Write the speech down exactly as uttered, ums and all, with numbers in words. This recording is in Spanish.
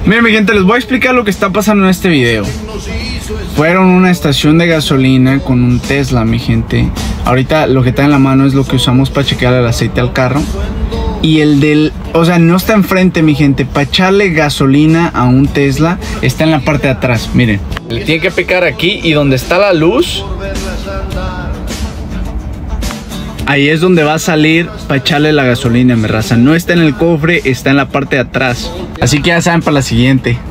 Miren mi gente, les voy a explicar lo que está pasando en este video. Fueron a una estación de gasolina con un Tesla, mi gente. Ahorita lo que está en la mano es lo que usamos para chequear el aceite al carro. Y el del, o sea, no está enfrente, mi gente. Para echarle gasolina a un Tesla está en la parte de atrás, miren. Le tiene que picar aquí y donde está la luz, ahí es donde va a salir para echarle la gasolina, mi raza. No está en el cofre, está en la parte de atrás. Así que ya saben para la siguiente.